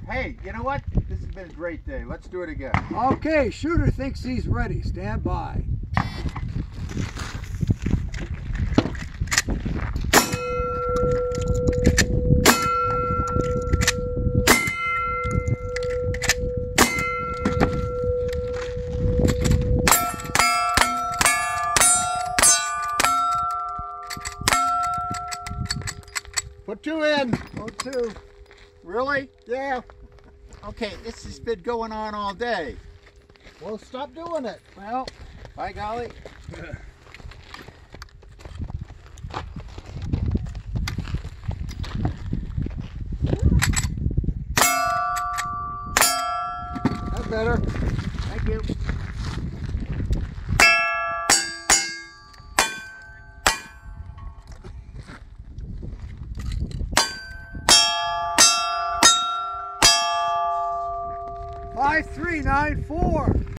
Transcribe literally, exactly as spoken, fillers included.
Hey, you know what? This has been a great day. Let's do it again. Okay, shooter thinks he's ready. Stand by. Put two in. Oh, two. Really? Yeah. Okay, this has been going on all day. Well, stop doing it. Well, by golly. That's better. Thank you. Five, three, nine, four.